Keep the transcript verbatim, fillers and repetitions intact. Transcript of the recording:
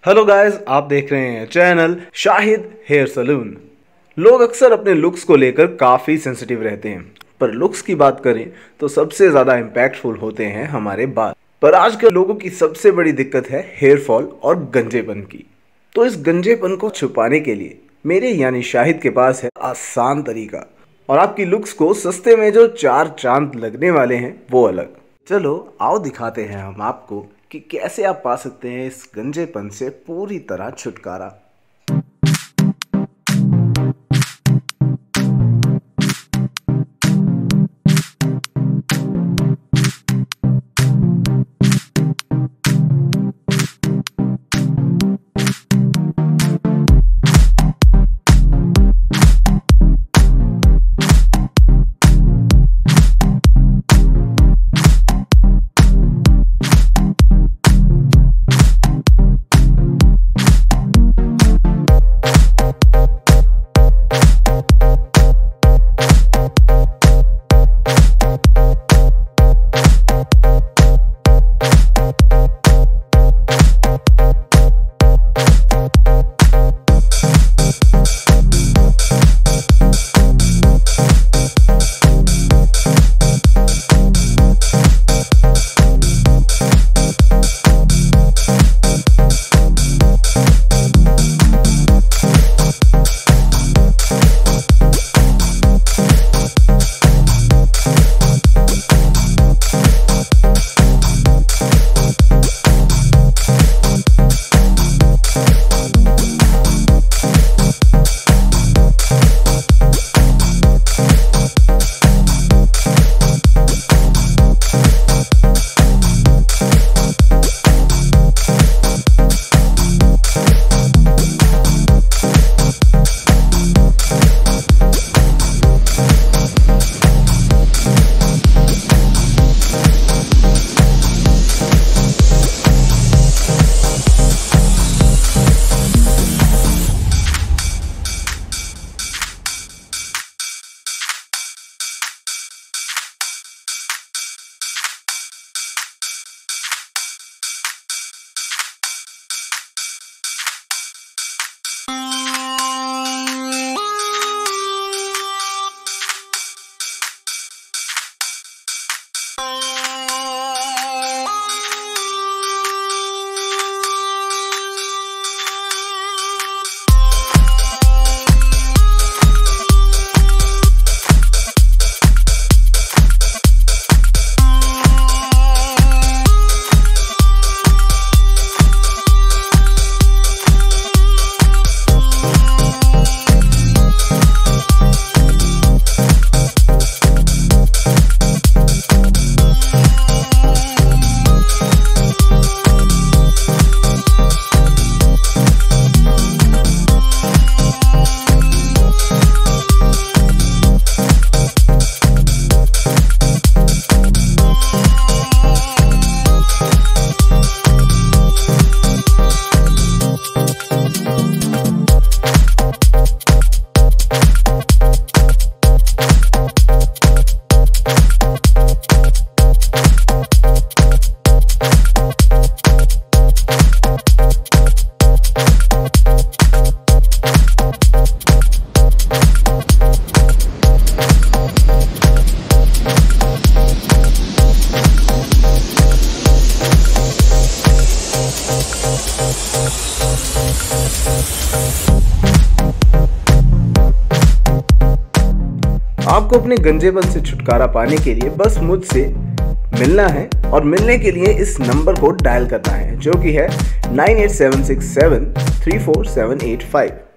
Hello guys, आप देख रहे हैं चैनल शाहिद हेयर सलून। लोग अक्सर अपने लुक्स को लेकर काफ़ी सेंसिटिव रहते हैं, पर लुक्स की बात करें तो सबसे ज़्यादा इम्पैक्टफुल होते हैं हमारे बाल। पर आज के लोगों की सबसे बड़ी दिक्कत है हेयर फॉल और गंजेपन की। तो इस गंजेपन को छुपाने के लिए मेरे यानी शाहिद के पास है आसान तरीका, और आपकी लुक्स को सस्ते में जो चार चांद लगने वाले हैं वो अलग। चलो आओ दिखाते हैं हम आपको कि कैसे आप पा सकते हैं इस गंजेपन से पूरी तरह छुटकारा। आपको अपने गंजेपन से छुटकारा पाने के लिए बस मुझसे मिलना है, और मिलने के लिए इस नंबर को डायल करना है जो कि है nine eight seven six seven three four seven eight five.